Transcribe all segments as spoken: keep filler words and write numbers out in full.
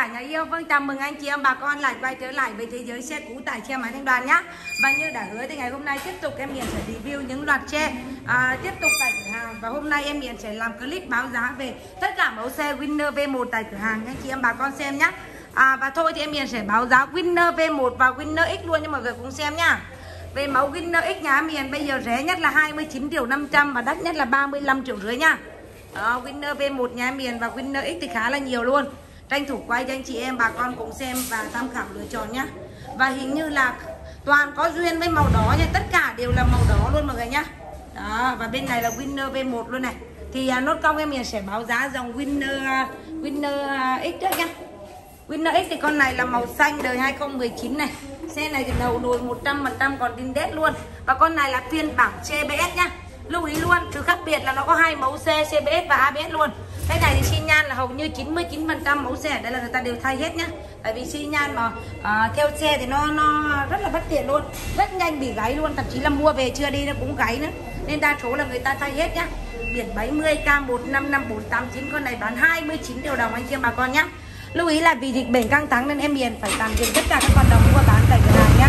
cả nhà yêu. Vâng, chào mừng anh chị em bà con lại quay trở lại với thế giới xe cũ tại xe máy Thanh Đoàn nhá. Và như đã hứa thì ngày hôm nay tiếp tục em Hiền sẽ review những loạt xe à, tiếp tục tại cửa hàng. Và hôm nay em Hiền sẽ làm clip báo giá về tất cả mẫu xe Winner V một tại cửa hàng anh chị em bà con xem nhá. À, và thôi thì em Hiền sẽ báo giá Winner V một và Winner X luôn cho mọi người cùng xem nhá. Về mẫu Winner X nhà em Hiền bây giờ rẻ nhất là hai mươi chín triệu năm trăm và đắt nhất là ba mươi lăm triệu rưỡi nha. Đó, Winner V một nhà em Hiền và Winner X thì khá là nhiều luôn. Tranh thủ quay cho anh chị em bà con cùng xem và tham khảo lựa chọn nhá. Và hình như là toàn có duyên với màu đỏ nha, tất cả đều là màu đỏ luôn mọi người nhá. Đó, và bên này là Winner V một luôn này. Thì uh, nốt công em Hiền sẽ báo giá dòng Winner uh, Winner uh, X trước nhá. Winner X thì con này là màu xanh đời hai không một chín này. Xe này thì đầu nồi một trăm phần trăm còn đinh đét luôn. Và con này là phiên bản xê bê ét nhá. Lưu ý luôn, thứ khác biệt là nó có hai mẫu xe xê bê ét và a bê ét luôn. Cái này thì xi nhan là hầu như chín mươi chín phần trăm mẫu xe ở đây là người ta đều thay hết nhá. Tại vì xi nhan mà à, theo xe thì nó nó rất là bất tiện luôn, rất nhanh bị gáy luôn, thậm chí là mua về chưa đi nó cũng gáy nữa. Nên đa số là người ta thay hết nhá. Biển bảy mươi K một năm năm bốn tám chín, con này bán hai mươi chín triệu đồng anh chị em bà con nhá. Lưu ý là vì dịch bệnh căng thẳng nên em Hiền phải tạm dừng tất cả các hoạt động mua bán tại cửa hàng nhá.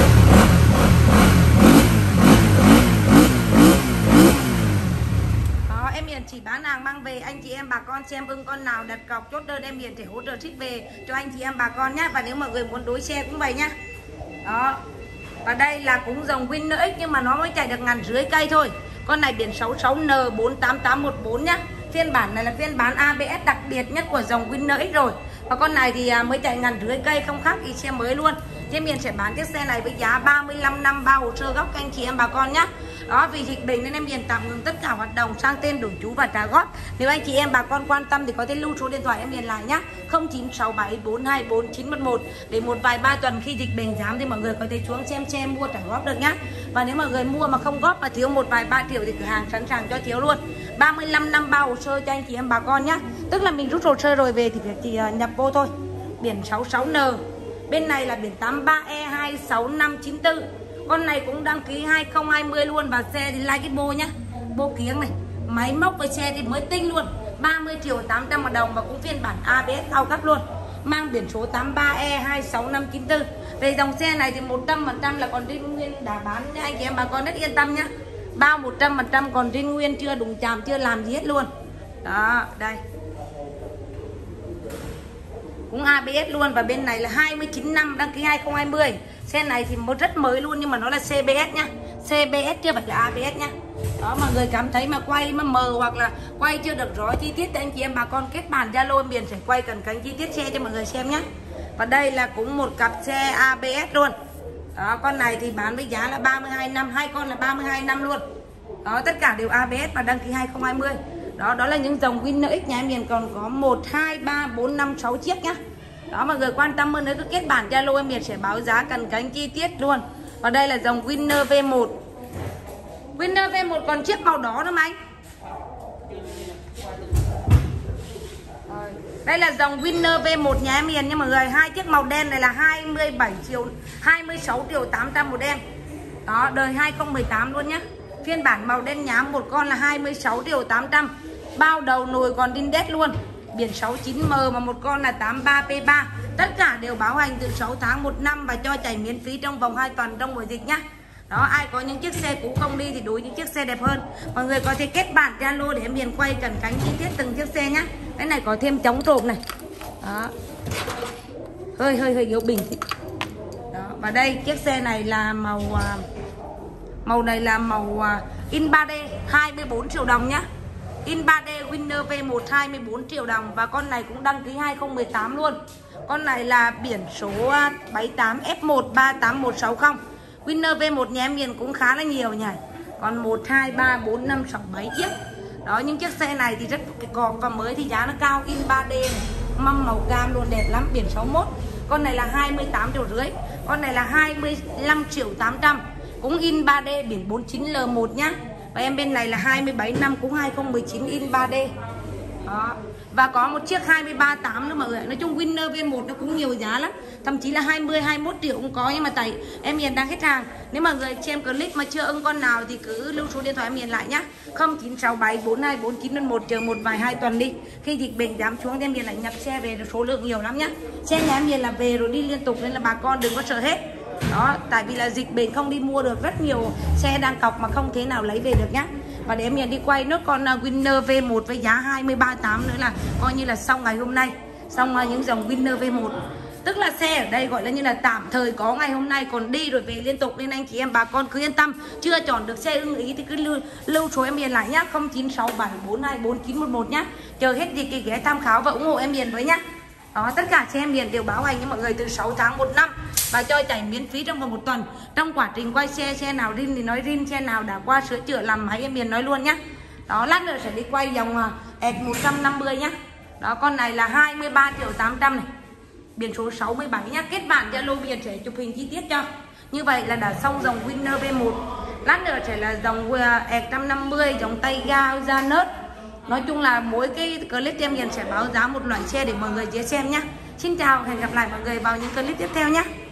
Em Hiền chỉ bán hàng mang về, anh chị em bà con xem ưng con nào đặt cọc chốt đơn em Hiền sẽ hỗ trợ ship về cho anh chị em bà con nhá. Và nếu mọi người muốn đối xe cũng vậy nhá. Đó. Và đây là cũng dòng Winner X nhưng mà nó mới chạy được ngàn rưỡi cây thôi. Con này biển sáu sáu N bốn tám tám một bốn nhá. Phiên bản này là phiên bản a bê ét đặc biệt nhất của dòng Winner X rồi. Và con này thì mới chạy ngàn rưỡi cây, không khác gì xe mới luôn. Em Hiền sẽ bán chiếc xe này với giá ba mươi lăm năm bao hồ sơ gốc anh chị em bà con nhá. Đó, vì dịch bệnh nên em Hiền tạm ngừng tất cả hoạt động sang tên đổi chú và trả góp. Nếu anh chị em bà con quan tâm thì có thể lưu số điện thoại em Hiền lại nhá, không chín sáu bảy bốn hai bốn chín một một. Để một vài ba tuần khi dịch bệnh giảm thì mọi người có thể xuống xem xe mua trả góp được nhá. Và nếu mọi người mua mà không góp mà thiếu một vài ba triệu thì cửa hàng sẵn sàng cho thiếu luôn. ba mươi lăm năm bao hồ sơ cho anh chị em bà con nhá. Tức là mình rút hồ sơ rồi về thì phải chỉ nhập vô thôi. Biển sáu sáu N. Bên này là biển tám ba E hai sáu năm chín tư. Con này cũng đăng ký hai không hai không luôn. Và xe thì like cái bô nhá, bô kiếng này, máy móc với xe thì mới tinh luôn, ba mươi triệu tám trăm ngàn đồng và cũng phiên bản a bê ét cao cấp luôn. Mang biển số tám ba E hai sáu năm chín tư. Về dòng xe này thì một trăm phần trăm là còn riêng nguyên đã bán nha anh chị em bà con rất yên tâm nhá. Bao một trăm phần trăm còn riêng nguyên, chưa đụng chạm, chưa làm gì hết luôn. Đó, đây. Cũng a bê ét luôn. Và bên này là hai mươi chín năm đăng ký hai không hai không. Xe này thì một rất mới luôn nhưng mà nó là xê bê ét nhá. xê bê ét chưa phải là a bê ét nhá. Đó, mọi người cảm thấy mà quay mà mờ hoặc là quay chưa được rõ chi tiết thì anh chị em bà con kết bạn Zalo em Hiền sẽ quay cận cảnh chi tiết xe cho mọi người xem nhá. Và đây là cũng một cặp xe a bê ét luôn. Đó, con này thì bán với giá là ba mươi hai năm, hai con là ba mươi hai năm luôn. Đó, tất cả đều a bê ét và đăng ký hai không hai không. Đó, đó là những dòng Winner X nhà em Hiền còn có một, hai, ba, bốn, năm, sáu chiếc nhá. Đó, mọi người quan tâm hơn nữa cứ kết bản Zalo em Hiền sẽ báo giá cận cảnh chi tiết luôn. Và đây là dòng Winner V một. Winner V một còn chiếc màu đỏ nữa mà anh. Đây là dòng Winner V một nhà em Hiền nha mọi người. Hai chiếc màu đen này là hai mươi bảy triệu, hai mươi sáu triệu tám trăm một đen. Đó, đời hai không một tám luôn nhá. Phiên bản màu đen nhám một con là hai mươi sáu triệu tám trăm. Bao đầu nồi còn đinh đét luôn. Biển sáu chín M mà một con là tám ba P ba. Tất cả đều bảo hành từ sáu tháng một năm và cho chạy miễn phí trong vòng hai tuần trong mùa dịch nhá. Đó, ai có những chiếc xe cũ không đi thì đối những chiếc xe đẹp hơn. Mọi người có thể kết bạn Zalo để em Hiền quay cận cảnh chi tiết từng chiếc xe nhá. Cái này có thêm chống trộm này. Đó. Hơi hơi hơi yếu bình. Đó, và đây chiếc xe này là màu màu này là màu in ba D hai mươi bốn triệu đồng nhá. In ba D Winner V một hai mươi bốn triệu đồng. Và con này cũng đăng ký hai không một tám luôn. Con này là biển số bảy tám F một ba tám một sáu không. Winner V một nhà em Hiền cũng khá là nhiều nhỉ. Còn một, hai, ba, bốn, năm, sáu, bảy chiếc. Đó, những chiếc xe này thì rất cọp và mới thì giá nó cao. In ba D này, mâm màu cam luôn, đẹp lắm. Biển sáu mốt. Con này là hai mươi tám triệu rưỡi. Con này là hai mươi lăm triệu tám trăm. Cũng in ba D biển bốn chín L một nhá. Và em bên này là hai mươi bảy năm cũng hai không một chín in ba D. Đó. Và có một chiếc hai mươi ba tám nữa mọi người. Nói chung Winner V một nó cũng nhiều giá lắm. Thậm chí là hai mươi, hai mươi mốt triệu cũng có. Nhưng mà tại em Hiền đang hết hàng. Nếu mà người xem clip mà chưa ưng con nào thì cứ lưu số điện thoại em Hiền lại nhá. Không chín sáu bảy bốn hai bốn chín một, chờ một vài hai tuần đi. Khi dịch bệnh giảm xuống thì em Hiền lại nhập xe về, số lượng nhiều lắm nhá. Xe nhà em Hiền là về rồi đi liên tục nên là bà con đừng có sợ hết. Đó, tại vì là dịch bệnh không đi mua được, rất nhiều xe đang cọc mà không thể nào lấy về được nhá. Và để em Hiền đi quay nốt con Winner V một với giá hai mươi ba tám nữa là coi như là xong ngày hôm nay. Xong những dòng Winner V một. Tức là xe ở đây gọi là như là tạm thời có ngày hôm nay, còn đi rồi về liên tục, nên anh chị em bà con cứ yên tâm. Chưa chọn được xe ưng ý thì cứ lưu, lưu số em Hiền lại nhá, không chín sáu bảy bốn hai bốn chín một một nhá. Chờ hết dịch thì ghé tham khảo và ủng hộ em Hiền với nhá. Đó, tất cả xe em Hiền đều báo hành cho mọi người từ sáu tháng một năm và cho chạy miễn phí trong vòng một tuần. Trong quá trình quay xe, xe nào rin thì nói rin, xe nào đã qua sửa chữa làm máy em Hiền nói luôn nhá. Đó, lát nữa sẽ đi quay dòng ét một trăm năm mươi nhá. Đó, con này là hai mươi ba triệu tám trăm này. Biển số sáu mươi bảy nhá. Kết bạn Zalo Hiền sẽ chụp hình chi tiết cho. Như vậy là đã xong dòng Winner V một. Lát nữa sẽ là dòng ét một trăm năm mươi, dòng tay ga da nớt. Nói chung là mỗi cái clip em Hiền sẽ báo giá một loại xe để mọi người dễ xem nhá. Xin chào, hẹn gặp lại mọi người vào những clip tiếp theo nhé.